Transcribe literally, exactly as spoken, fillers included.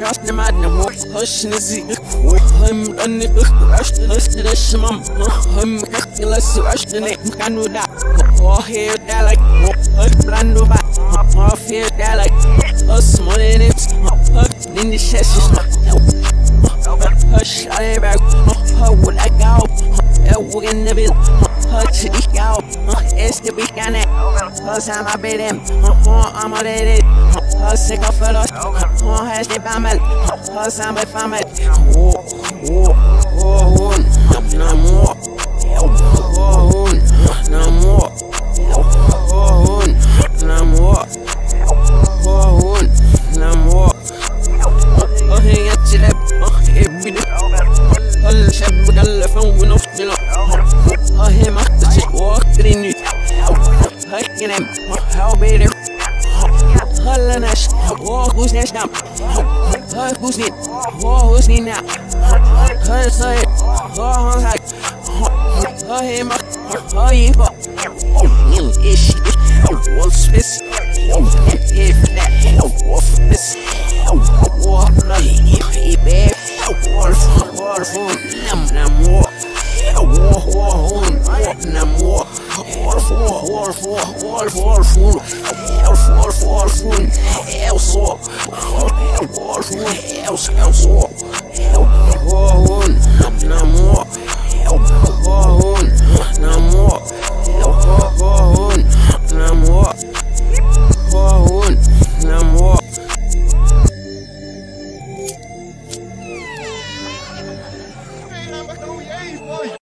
Rasta man, no hush is it. I'm a nigga, rush to the shimam. I'm a less rush to it. Can do that. Oh, here, that like a brand new back. Oh, here, that like a small in it. In the chest, hush, I back. Oh, would I go? Oh, in the bill. Hush, it go. It's the weekend. Cause I'm a bit him. Oh, I'm a lady. Oh, sick of fellows. Oh, has the family. Cause I'm a family. Oh, oh, oh, no more. Oh, no more. Oh, no more. Oh, no more. Oh, he gets it up. Oh, every day. Oh, shab, gal, phone, no, you know. Oh, him, I just walked in you. Oh, him, how be there. Oh, Nash. Oh, who's next now? Oh, who's it? Oh, who's it now? Oh, say it. Oh, like. Oh, him. Oh, you. Oh, you ish. Oh, what's this? Oh, if that. Oh, what's this? Oh, what? No, he babe. Oh, what's what's nam nam more. Oh, oh, nam more. Wolf, wolf, wolf, wolf, wolf, wolf, wolf, wolf, wolf, wolf, else, wolf, wolf, else, else, wolf, wolf, nam nam